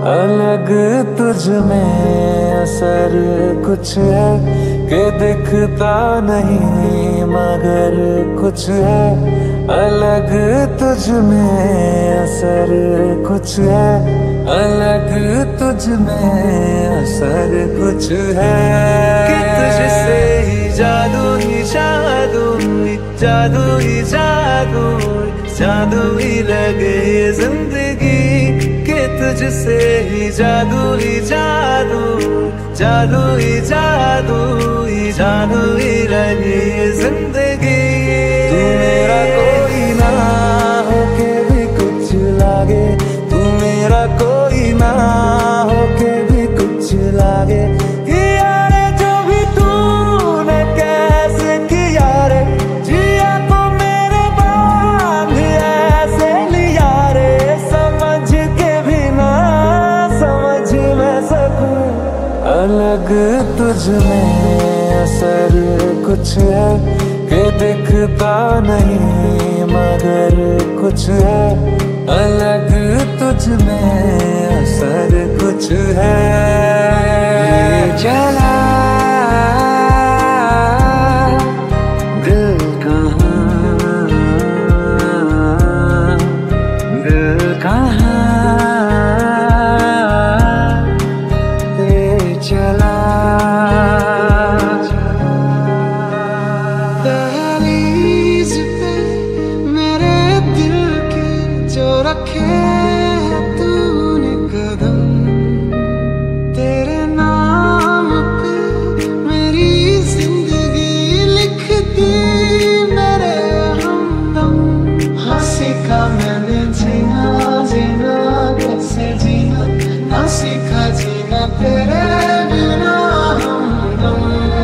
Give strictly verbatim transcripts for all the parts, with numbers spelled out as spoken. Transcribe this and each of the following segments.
अलग तुझ में असर कुछ है कि दिखता नहीं मगर कुछ है। अलग तुझ में असर कुछ है, अलग तुझ में असर कुछ है कि तुझसे ही जादू ही जादू ही जादू ही जादू जादू ही लगे ये जिंदगी। कि तुझसे ही जादू ही जादू जादू ही जादू ही जादू ही लगे ये जिंदगी। तू मेरा कोई ना होके भी कुछ लागे, तू मेरा कोई ना होके भी कुछ लागे। यारे जो भी तूने कैसे किया रे, जिया तो मेरे बांध ऐसे लिया रे। समझ के भी ना समझ मैं सकूं, अलग तुझ में असर कुछ है कि दिखता नहीं मगर कुछ है। अलग तुझ में असर कुछ है। चला दिल कहाँ, दिल कहाँ ले चला। दहलीज पे मेरे दिल के जो रखे हैं तूने कदम, तेरे नाम पे मेरी जिंदगी लिख दी मेरे हमदम। हाँ सीखा मैंने जीना जीना कैसे जीना, ना सीखा जीना तेरे बिना हमदम।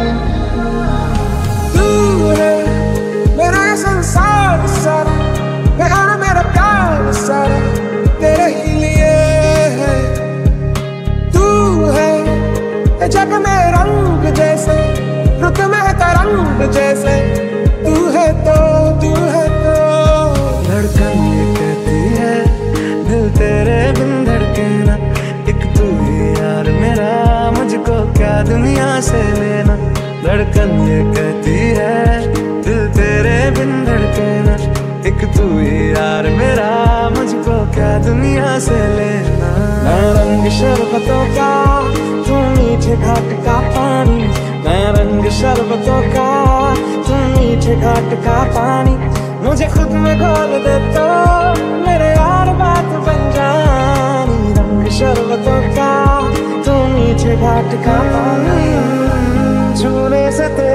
संसार सारा मेरा मेरा प्यार सारा तेरे ही लिए है। तू है जग में रंग जैसे, रुत में तरंग जैसे। तू है तो तू है तो धड़कन ये कहती है दिल तेरे बिन धड़के ना। एक तू ही यार मेरा, मुझको क्या दुनिया से लेना। धड़कन ये कहती है दिल तेरे बिन धड़के ना। एक तू ही यार मेरा, मुझको क्या दुनिया से लेना। मैं रंग शरबतों का, तू मीठे घाट का पानी। मैं रंग शरबतों का, तू मीठे घाट का पानी। मुझे खुद में घोल दे तो मेरे यार बात बन जानी। रंग शरबतों का, तू मीठे घाट का पानी। छूने से